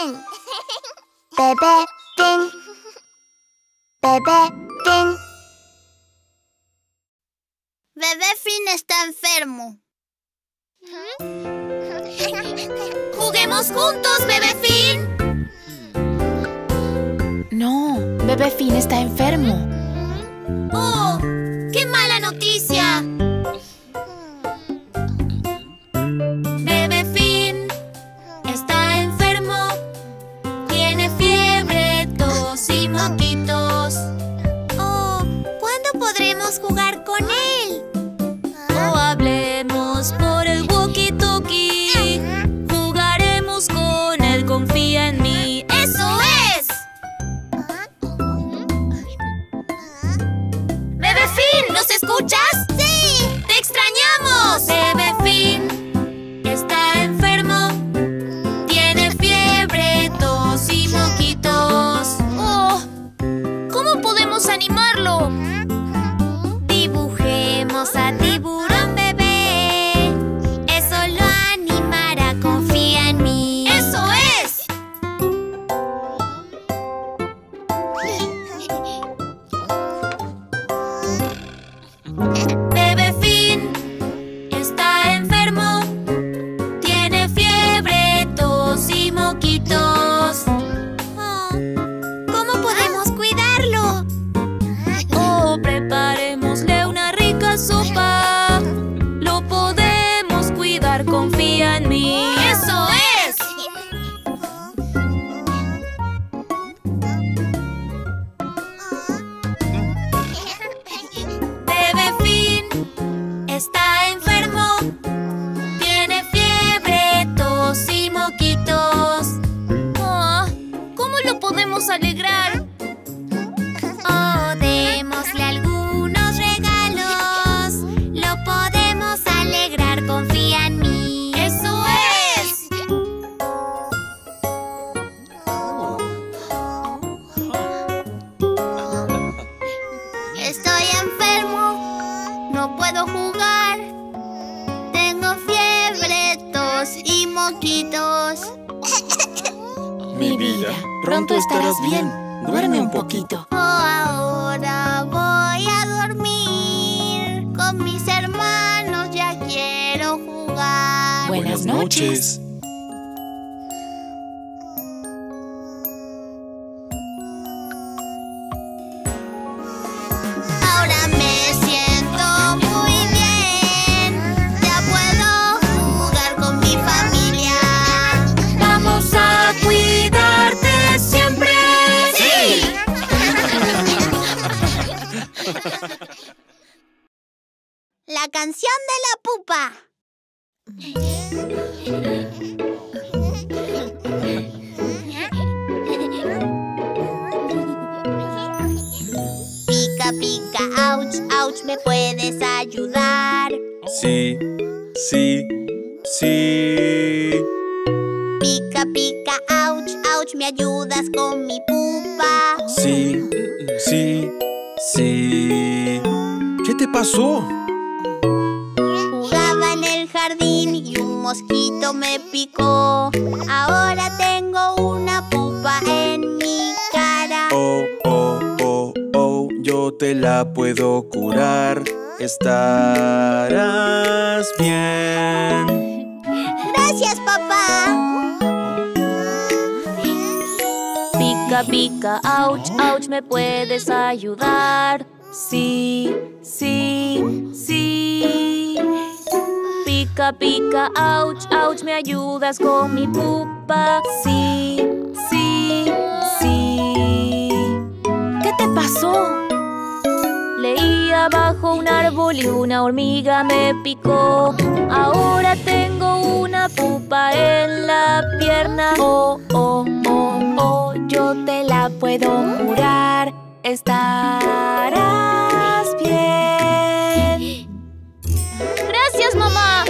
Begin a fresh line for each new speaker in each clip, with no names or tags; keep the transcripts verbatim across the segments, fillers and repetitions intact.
Fin. Bebé Fin. Bebé Fin. Bebé Fin está enfermo.
¡Juguemos juntos, Bebé Fin!
No, Bebé Fin está enfermo.
¡Oh! ¡Qué mala noticia! Bebé Fin está enfermo. Tiene fiebre, tos y moquitos.
Oh, ¿cuándo podremos jugar con él?
O hablemos por el walkie-talkie. Jugaremos con él, confía en mí. ¡Eso es! ¡Bebé Fin! ¿Nos escuchas?
¡Sí!
¡Te extrañamos! Bebé Fin está enfermo. Tiene fiebre, tos y moquitos. ¡Oh! ¿Cómo podemos animarlo?
Dibujemos a Tiburón Bebé. Eso lo animará, confía en mí.
¡Eso es! Bebé Fin está enfermo. Tiene fiebre, tos y moquitos.
Oh, ¿cómo podemos cuidarlo?
Oh, preparémosle una rica sopa. Lo podemos cuidar, confía en mí. ¡Eso es! Bebé Fin está enfermo. Tiene fiebre, tos y moquitos. Oh, ¿cómo lo podemos alegrar?
Oh, démosle algunos regalos. Lo podemos alegrar, confía en mí.
¡Eso es!
Estoy enfermo, no puedo jugar. Tengo fiebre, tos y moquitos.
Mi vida, pronto estarás bien. Duerme un poquito.
Oh, ahora voy a dormir. Con mis hermanos ya quiero jugar.
Buenas noches.
Ahora me siento muy bien. Ya puedo jugar con mi familia.
Vamos a cuidarte siempre. ¡Sí!
La canción de la pupa. Pica, pica, ouch, ouch, ¿me puedes ayudar?
Sí, sí, sí.
Pica, pica, ouch, ouch, ¿me ayudas con mi pupa?
Sí, sí, sí. ¿Qué te pasó?
Jugaba en el jardín y un mosquito me picó. Ahora tengo una pupa en mi cara.
Oh, oh, oh, oh, yo te la puedo curar. Estarás bien.
Gracias, papá.
Pica, pica, ouch, ouch, ¿me puedes ayudar? Sí, sí, sí. Pica, pica, ouch, ouch, ¿me ayudas con mi pupa? Sí, sí, sí.
¿Qué te pasó?
Leía bajo un árbol y una hormiga me picó. Ahora tengo una pupa en la pierna.
Oh, oh, oh, oh, yo te la puedo curar. Estarás bien.
¡Gracias, mamá!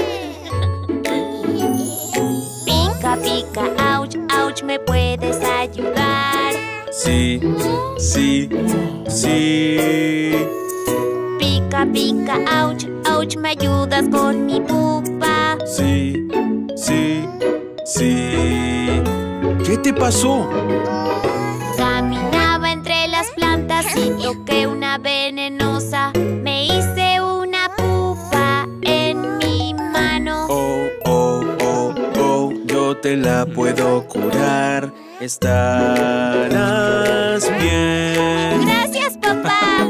Pica, pica, ouch, ouch, ¿me puedes ayudar?
Sí, sí, sí.
Pica, pica, ouch, ouch, ¿me ayudas con mi pupa?
Sí, sí, sí. ¿Qué ¿Qué te pasó?
Caminaba entre las plantas y toqué una venenosa. Me hice una pupa en mi mano.
Oh, oh, oh, oh, yo te la puedo curar. Estarás bien.
Gracias, papá.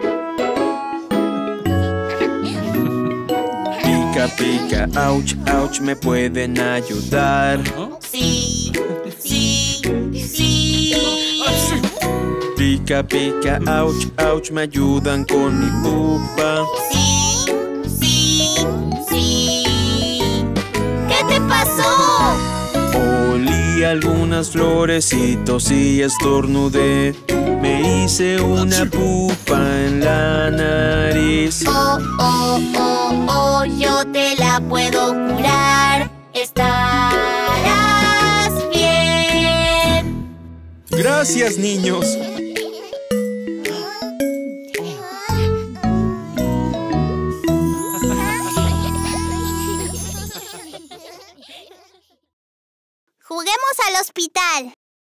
Pica, pica, ouch, ouch, ¿me pueden ayudar?
Sí, sí, sí.
Pica, pica, ouch, ouch, ¿me ayudan con mi pupa?
Sí, sí, sí. ¿Qué te pasó?
Olí algunas florecitos y estornudé. Me hice una pupa en la nariz.
Oh, oh, oh, oh, yo te la puedo curar. Estarás bien.
Gracias, niños.
Juguemos al hospital.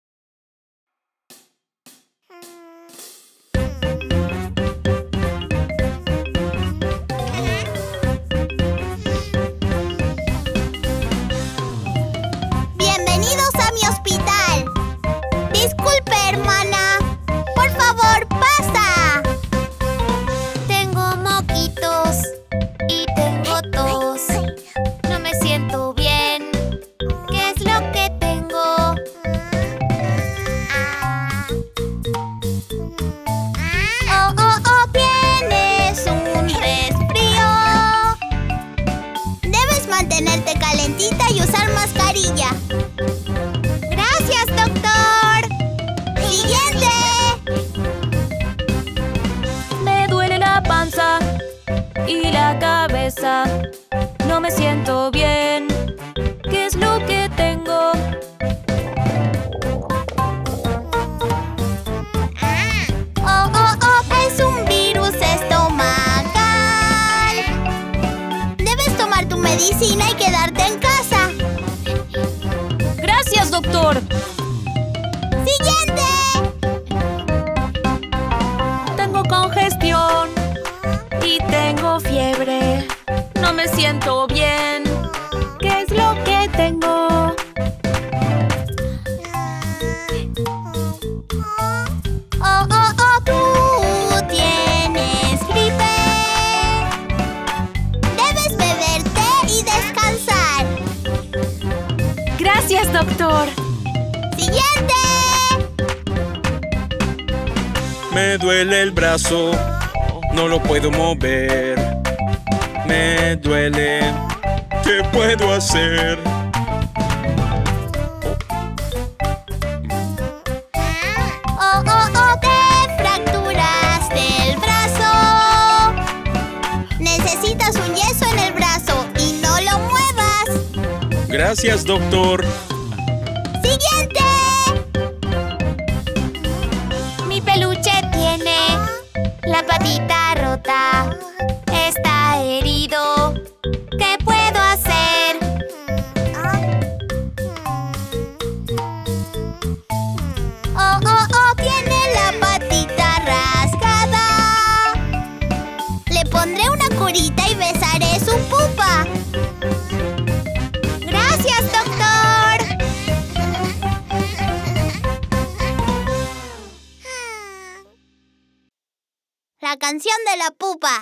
Bienvenidos a mi hospital. Disculpe, hermana. Por favor, pasa. Tengo moquitos y tengo tos. No me siento bien. ¿Qué es lo que tengo? Oh, oh, oh, tienes un resfrío. Debes mantenerte calentita y usar mascarilla. Gracias, doctor. Siguiente.
Me duele la panza y la cabeza. No me siento bien. ¿Qué es lo que tengo?
Oh, oh, oh, es un virus estomacal. Debes tomar tu medicina y quedarte en casa.
Gracias, doctor.
Siguiente.
Tengo congestión y tengo fiebre. No me siento bien. ¿Qué es lo que tengo?
Oh, oh, oh, tú tienes gripe. Debes beber té y descansar.
Gracias, doctor.
Siguiente.
Me duele el brazo, no lo puedo mover. Me duele, ¿qué puedo hacer?
Oh, oh, oh, te fracturaste el brazo. Necesitas un yeso en el brazo y no lo muevas.
Gracias, doctor.
Siguiente. Mi peluche tiene la patita rota. Está herido. ¿Qué puedo hacer? Oh, oh, oh, tiene la patita rasgada. Le pondré una curita y besaré su pupa. Gracias, doctor. La canción de la pupa.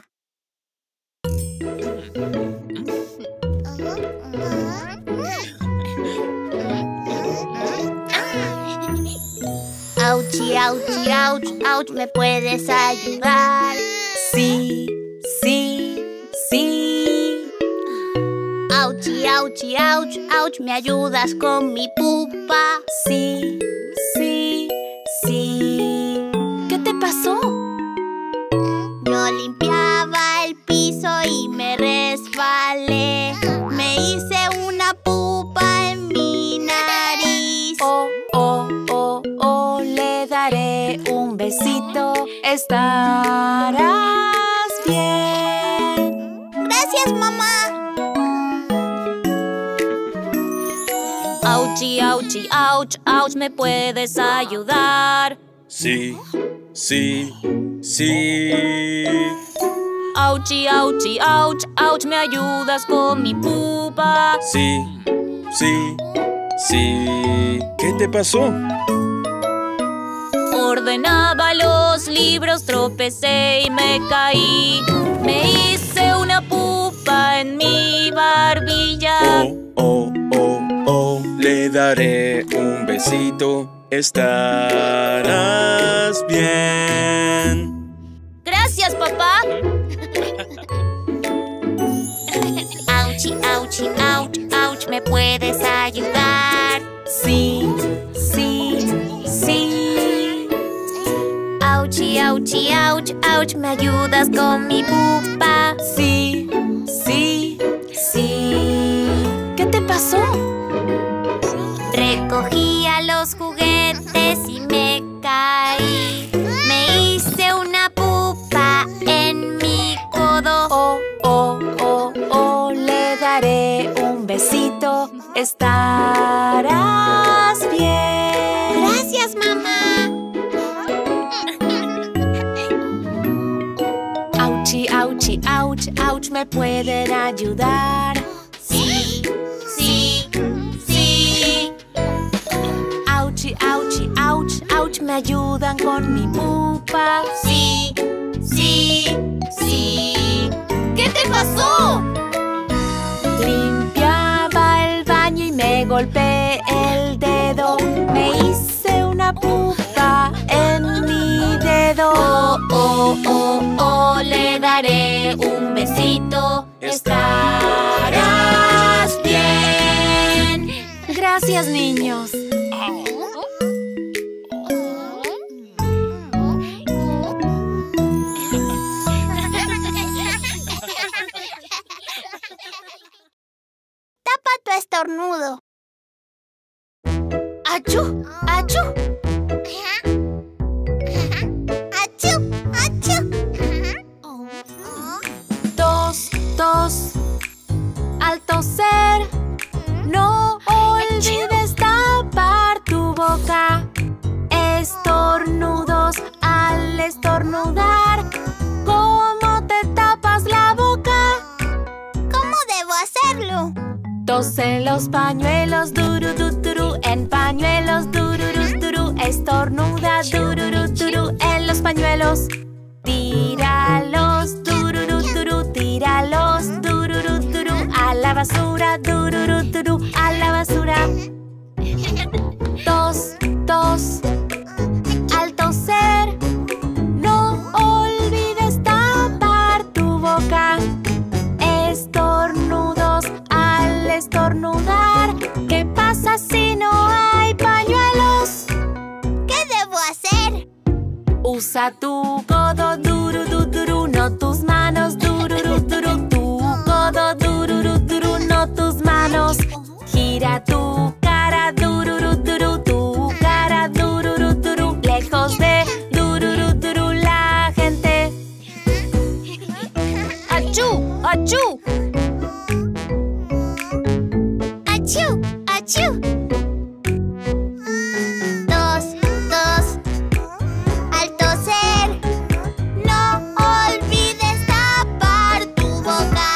Auchi, auchi, ouch, ouch, ¿me puedes ayudar?
Sí, sí, sí.
Auchi, auchi, ouch, ouch, ¿me ayudas con mi pupa?
Sí, sí, sí. ¿Qué te pasó?
Yo limpiaba el piso y me resbalé. Me hice una pupa en mi nariz.
Oh, oh, oh, oh, le daré un besito. Estarás bien.
Gracias, mamá.
Ouch, Auchi, auchi, ouch, ouch, ¿me puedes ayudar?
Sí, sí, sí.
Auchi, auchi, ouch, ouch, ¿me ayudas con mi pupa?
Sí, sí, sí. ¿Qué te pasó?
Ordenaba los libros, tropecé y me caí. Me hice una pupa en mi barbilla.
Oh, oh, oh, oh, le daré un besito. Estarás bien.
Gracias, papá.
Auchi, auchi, ouch, ouch, ¿me puedes ayudar?
Sí, sí, sí.
Auchi, auchi, ouch, ouch, ¿me ayudas con mi pupa?
Sí, sí, sí. ¿Qué te pasó?
Recogía los juguetes y me caí. Me hice una pupa en mi codo.
Oh, oh, oh, oh, le daré un besito. Estarás bien.
Gracias, mamá.
Auchi, auchi, ouch, ouch, ¿me pueden ayudar?
Sí, sí, sí.
Auchi, auchi, ouch, ouch, ¿me ayudan con mi pupa?
Sí, sí, sí. ¿Qué te pasó?
Limpiaba el baño y me golpeé el dedo. Me hice una pupa en mi dedo.
Oh, oh, oh, oh, le daré un besito. Estarás bien.
Gracias, niños.
Tapa tu estornudo. ¡Achú! ¡Achú! ¡Achú! ¡Achú!
Tos, tos. Al toser, no olvides tapar tu boca. Estornudos al estornudar. ¿Cómo te tapas la boca?
¿Cómo debo hacerlo?
Tos en los pañuelos, dururuturu. En pañuelos, dururuturu. Estornuda, dururuturu. En los pañuelos. Tíralos, dururuturu. Tíralos, dururuturu. A la basura, dururuturu. A la basura. Tos, tos. Al toser, no olvides tapar tu boca. Estornudos al estornudar. ¿Qué pasa si no hay pañuelos?
¿Qué debo hacer?
Usa tu codo, dururuturu. No tus manos, dururuturu. Tu codo, dururuturu. No tus manos. Gira tu cara, dururuturu. Tu cara, dururuturu. Lejos de dururuturu la gente. ¡Achú! ¡Achú!
¡Achú! ¡Achú! Tos, tos. Al toser, no olvides tapar tu boca.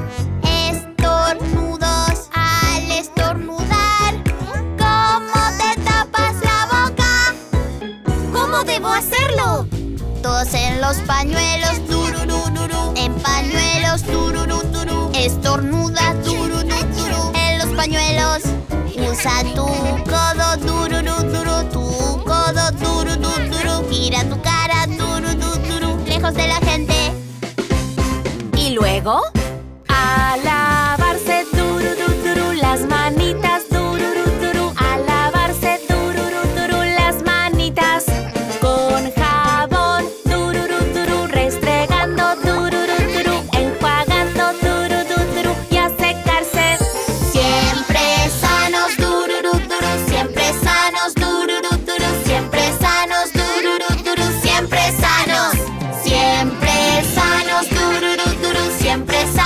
Estornudos al estornudar. ¿Cómo te tapas la boca? ¿Cómo debo hacerlo? Tos en los pañuelos, dururururu. En pañuelos, dururuturu. Estornuda, dururuturu. En los pañuelos. Usa tu codo, dururuturu. Tu codo, dururuturu. Gira tu cara, dururuturu. Lejos de la gente.
Y luego, a lavarse, dururuturu. Las manitas, dururuturu. A lavarse, dururuturu. Las manitas. Con jabón, dururuturu. Restregando, dururuturu. Enjuagando, dururuturu. Y a secarse.
Siempre sanos, dururuturu. Siempre sanos, dururuturu. Siempre sanos, dururuturu. Siempre sanos. Siempre sanos, dururuturu. Siempre sanos.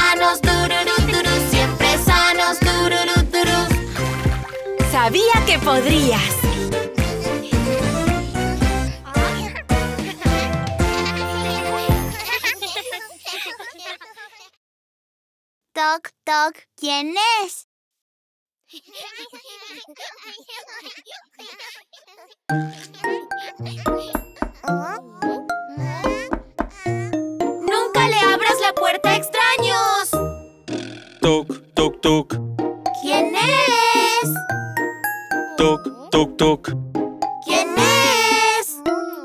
podrías.
Toc, toc, ¿quién es?
¡Nunca le abras la puerta a extraños!
Toc, toc, toc.
¿Quién es?
Toc, toc, toc.
¿Quién es?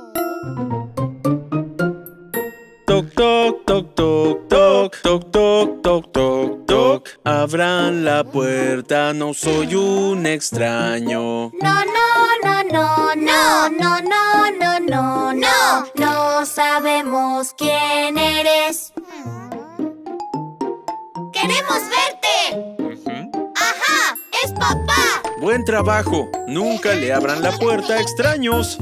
Toc, toc, toc, toc, toc. Toc, toc, toc, toc, toc. Abran la puerta, no soy un extraño.
No, no, no, no, no, no, no, no, no, no. No sabemos quién eres. ¡Queremos verte! ¡Ajá! ¡Es papá!
Buen trabajo. Nunca le abran la puerta a extraños.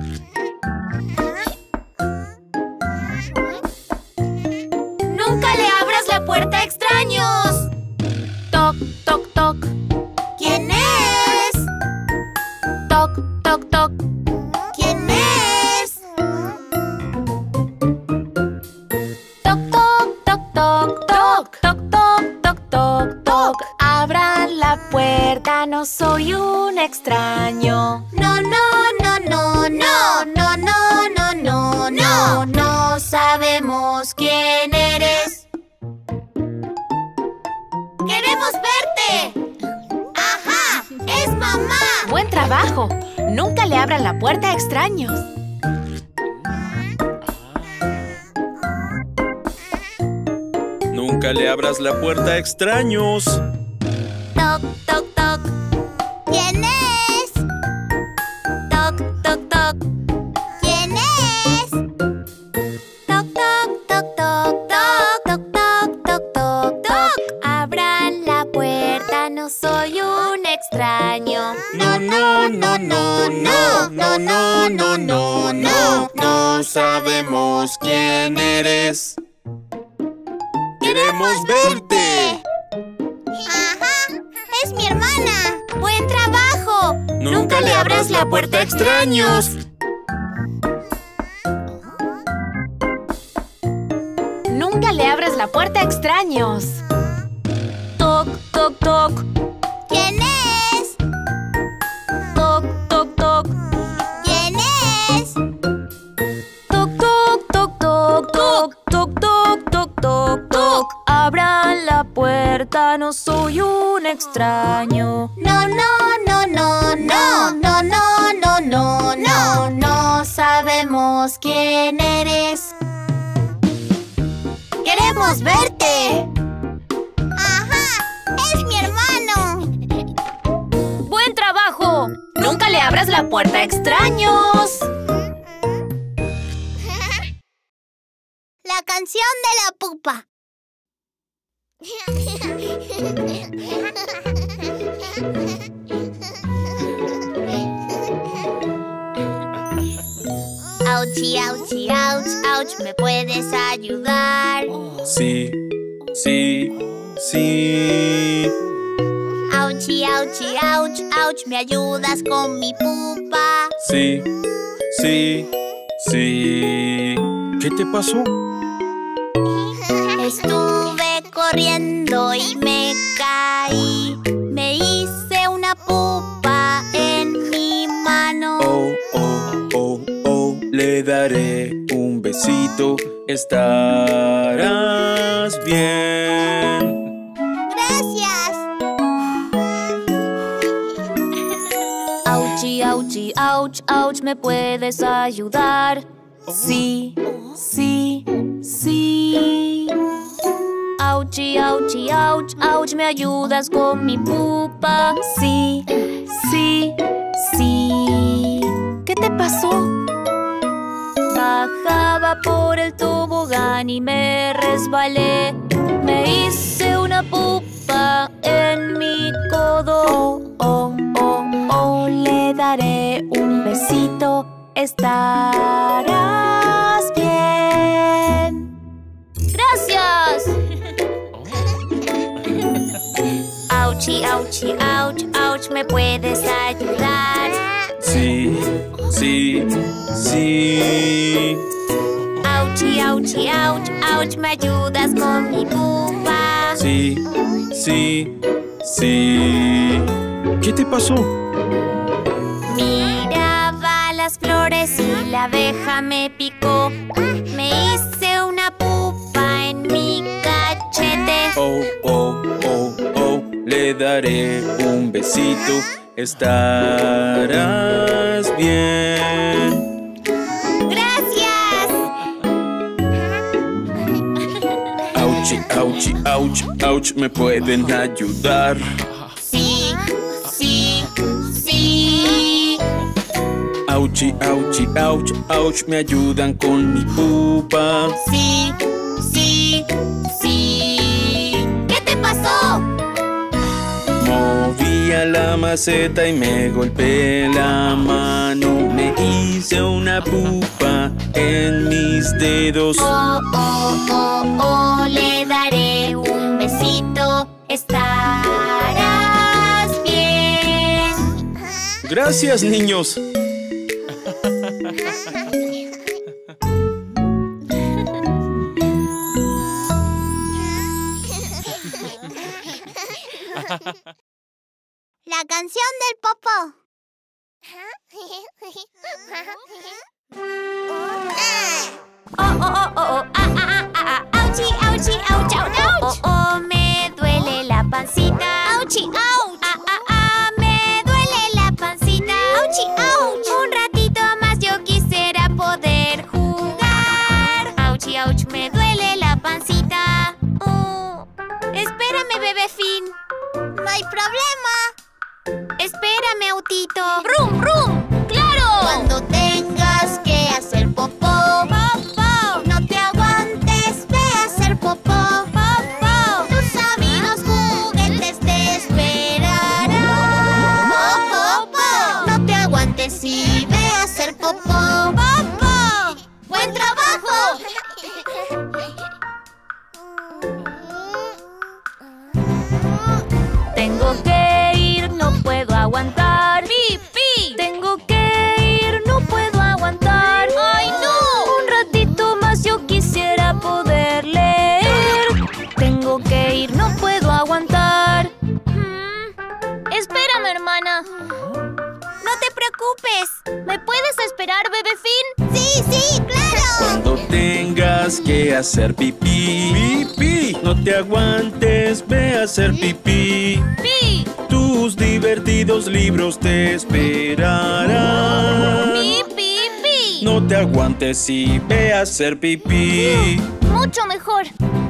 ¡Nunca le abras la puerta a extraños! Toc, toc, toc. ¿Quién es? Toc, toc, toc. ¿Quién es? Toc, toc, toc, toc, toc. Toc, toc, toc, toc, toc. Abran la puerta, no soy un extraño. No, no, no, no, no, no, no, no, no, no. No sabemos quién eres. ¡Queremos verte! ¡Ajá! ¡Es mamá! ¡Buen trabajo! Nunca le abran la puerta a extraños.
Nunca le abras la puerta a extraños.
Toc, toc, toc. ¿Quién es? Toc, toc, toc. ¿Quién es? Toc, toc, toc, toc, toc, toc, toc, toc, toc, toc.
Abran la puerta, no soy un extraño.
No, no, no, no, no, no, no, no, no, no. No sabemos quién eres. ¡Queremos verte!
¡Ajá! ¡Es mi hermana! ¡Buen trabajo!
Nunca le abras la puerta a extraños.
Nunca le abras la puerta a extraños. Toc, toc, toc.
¿Quién es?
Toc, toc, toc.
¿Quién es?
Toc, toc, toc, toc, toc. Toc, toc, toc, toc, toc. Abran la puerta, no soy un extraño.
No, no, no, no, no, no, no, no, no, no.
No sabemos quién eres.
¡Queremos verte! ¡Ajá! ¡Es mi hermano!
¡Buen trabajo! Nunca le abras la puerta a extraños.
La canción de la pupa. Auchi, auchi, ouch, ouch, ¿me puedes ayudar?
Sí, sí, sí.
Auchi, auchi, ouch, ouch, ¿me ayudas con mi pupa?
Sí, sí, sí. ¿Qué te pasó?
Estuve corriendo y me caí. Me hice una pupa en mi mano.
Oh, oh, oh, oh. Le daré un besito. Estarás bien.
Gracias.
Auchi, auchi, ouch, ouch, ¿me puedes ayudar? Sí, sí, sí. Auchi, auchi, ouch, ouch, ¿me ayudas con mi pupa? Sí, sí, sí.
¿Qué te pasó?
Bajaba por el tobogán y me resbalé. Me hice una pupa en mi codo.
Oh, oh, oh, le daré un besito. Estarás bien.
¡Gracias! Auchi, auchi, ouch, ouch, ¿me puedes ayudar?
Sí, sí, sí.
Auchi, auchi, ouch, ouch, ¿me ayudas con mi pupa?
Sí, sí, sí. ¿Qué te pasó?
Miraba las flores y la abeja me picó. Me hice una pupa en mi cachete.
Oh, oh, oh, oh, le daré un besito. Estarás bien.
¡Gracias!
Auchi, auchi, ouch, ouch, ¿me pueden ayudar?
Sí, sí, sí.
Auchi, auchi, ouch, ouch, ¿me ayudan con mi pupa?
Sí, sí, sí. ¿Qué te pasó?
Movía la maceta y me golpeé la mano. Me hice una pupa en mis dedos.
Oh, oh, oh, oh, le daré un besito. Estarás bien.
Gracias, niños.
La canción del popó.
Oh, oh, oh, oh, oh, ah, ah, ah, ah, ah, auchi, auchi, ouch, ouch, ouch. Oh, oh, me duele la pancita. Auchi, ouch. Ah, ah, ah, me duele la pancita. Auchi, ouch. Un ratito más yo quisiera poder jugar. Auchi, ouch, me duele la pancita. Oh, espérame, bebé Fin.
No hay problema.
Espérame, autito. ¡Rum, rum! ¡Claro!
Cuando tengas que hacer popó,
¡Popó!
no te aguantes, ve a hacer popó.
¡Popó!
Tus sabinos juguetes te esperarán. Popó, no te aguantes y ve a hacer popó.
¡Popó!
¡Buen trabajo!
Tengo que ir, no puedo aguantar. ¡Pipí! Tengo que ir, no puedo aguantar. ¡Ay, no! Un ratito más yo quisiera poder leer. Tengo que ir, no puedo aguantar. Mm, Espérame, hermana. No te preocupes. ¿Me puedes esperar, bebé Fin?
Sí, sí, claro.
Cuando tengas que hacer pipí, pipí, no te aguantes, ve a hacer pipí.
¡Pi!
Tus divertidos libros te esperarán.
¡Pi, pi, pi!
No te aguantes y ve a hacer pipí.
Mucho mejor.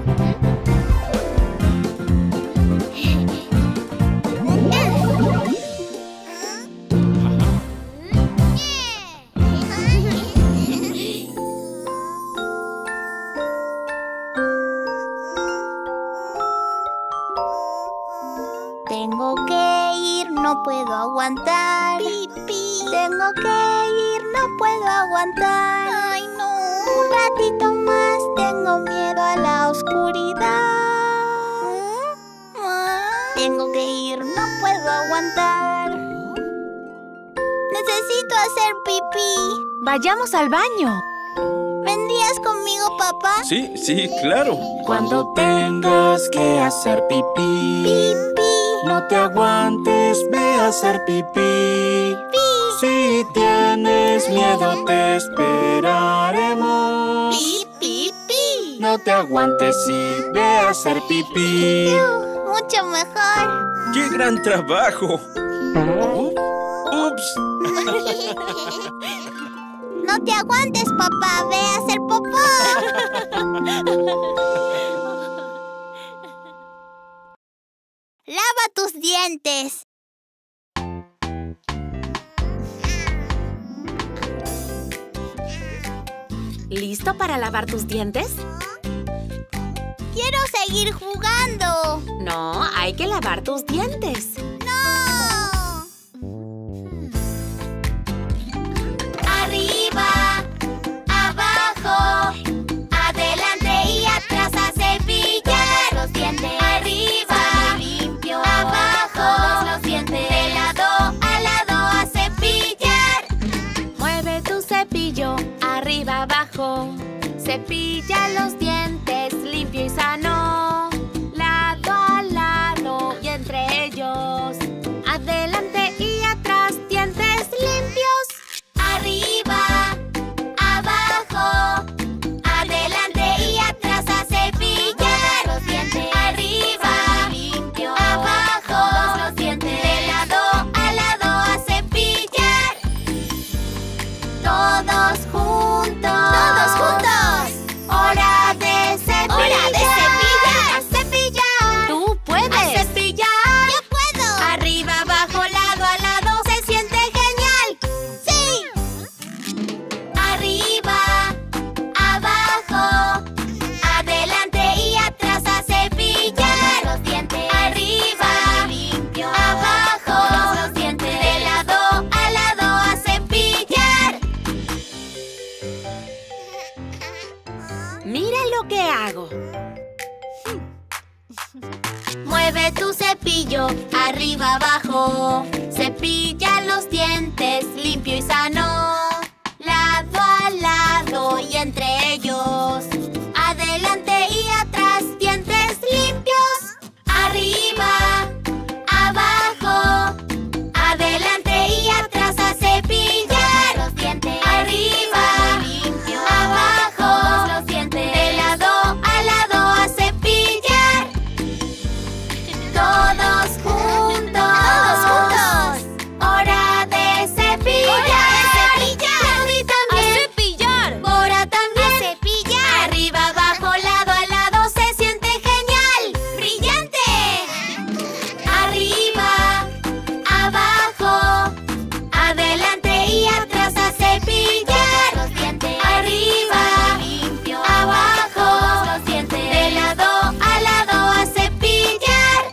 Tengo que ir, no puedo aguantar. Pipí. Tengo que ir, no puedo aguantar. Ay, no. Un ratito más, tengo miedo a la oscuridad. Tengo que ir, no puedo aguantar. Necesito hacer pipí.
Vayamos al baño.
¿Vendrías conmigo, papá?
Sí, sí, claro.
Cuando tengas que hacer pipí,
Pipí.
no te aguantes, ve a hacer pipí. Si tienes miedo, te esperaremos.
Pipí. Pipí.
No te aguantes y ve a hacer pipí.
Mucho mejor.
¡Qué gran trabajo! ¡Ups!
No te aguantes, papá. Ve a hacer popó. Lava tus dientes.
¿Listo para lavar tus dientes?
Quiero seguir jugando.
No, hay que lavar tus dientes.
¡No!
Arriba, abajo, adelante y atrás a cepillar los dientes. Arriba, limpio, abajo.
abajo. Cepilla los dientes, limpio y sano. Lado a lado y entre ellos. Adelante y atrás, dientes limpios.
Arriba, abajo, adelante y atrás a cepillar los dientes. Arriba, limpio, abajo, todos los dientes. De lado a lado a cepillar. Todos juntos. Todos juntos. Hora de cepillar. Hora de cepillar. A cepillar.
¡Tú puedes!
A cepillar.
¡Yo puedo!
Arriba, abajo, lado a lado, se siente genial.
¡Sí!
Arriba, abajo, adelante y atrás a cepillar los dientes. Arriba, limpio, abajo, todos los dientes. De lado a lado a cepillar.
¡Mira lo que hago!
Mueve tu cepillo, arriba, abajo. Cepilla los dientes, limpio y sano. Lado a lado y entre ellos. Adelante y atrás, dientes limpios. Arriba, abajo. Adelante y atrás a cepillar los dientes. Arriba, limpio, abajo, todos los dientes. De lado a lado a cepillar. Todos juntos. Todos juntos. Hora de cepillar.
Hora de cepillar.
Claudia también.
¡A cepillar!
Bora también.
¡A cepillar!
Arriba, abajo, lado a lado se siente genial.
¡Brillante!
Arriba, abajo, adelante y atrás a cepillar los dientes. Arriba, limpio, abajo, todos los dientes. De lado a lado a cepillar.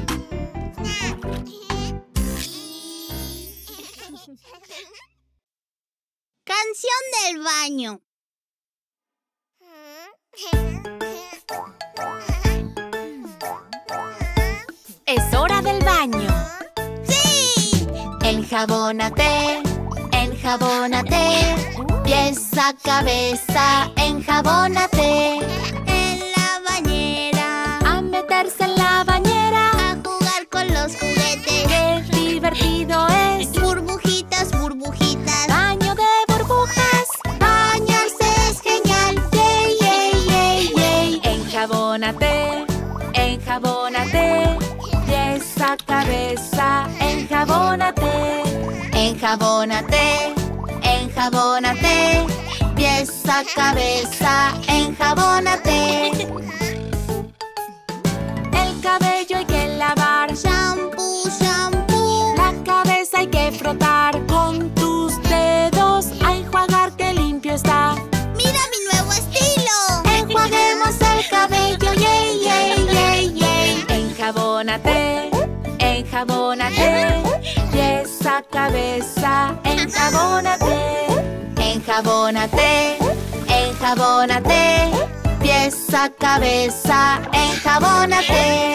Canción del baño.
¡Es hora del baño!
¡Sí!
Enjabónate, enjabónate, pies a cabeza, enjabónate.
En la bañera.
A meterse en la bañera.
A jugar con los juguetes.
¡Qué divertido es!
Burbujitas, burbujitas.
¡Baño de burbujas!
Bañarse es genial, yay, yay, yay, yay.
Enjabónate, enjabónate, pies a cabeza, enjabónate.
Enjabónate, enjabónate, pies a cabeza, enjabónate.
El cabello hay que lavar,
Shampoo, shampoo.
la cabeza hay que frotar con tus dedos, a enjuagar que limpio está.
¡Mira mi nuevo estilo!
Enjuaguemos el cabello, yay, yay, yay, yay.
Enjabónate, enjabónate, pies a cabeza, enjabónate.
Enjabónate, enjabónate, pies a cabeza, enjabónate.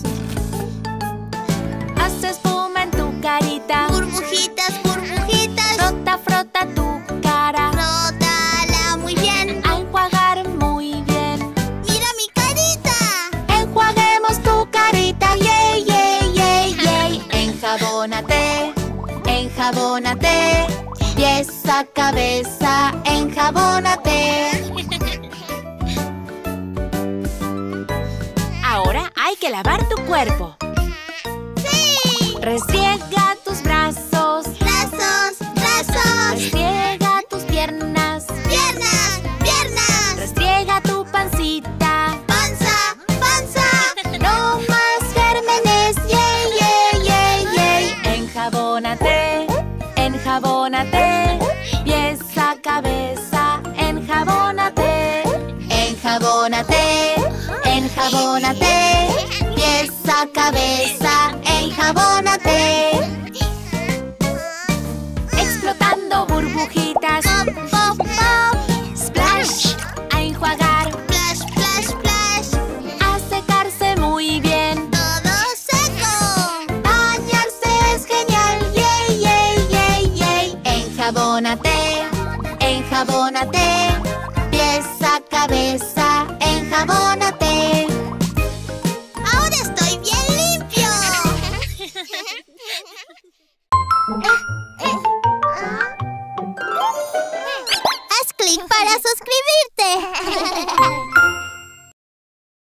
Haz espuma en tu carita,
Burbujitas, burbujitas.
frota, frota tu cara,
Frótala muy bien.
a enjuagar muy bien.
¡Mira mi carita!
Enjuaguemos tu carita, yay, yay, yay, yay. Enjabónate, enjabónate, pies a cabeza, enjabónate.
Ahora hay que lavar tu cuerpo.
¡Sí!
Restriega tus brazos,
Brazos, brazos.
restriega tus piernas,
Piernas, piernas.
restriega tu pancita.
Panza, panza.
No más gérmenes, yay, yay, yay, yay.
Enjabónate, enjabónate, pies a cabeza, enjabónate.
Enjabónate, enjabónate, pies a cabeza, enjabónate.
Explotando burbujitas,
Pop, pop, pop.
splash, a enjuagar,
Splash, splash, splash.
a secarse muy bien.
Todo seco.
Bañarse es genial, yay, yay, yay, yay. Enjabónate, enjabónate,
para suscribirte.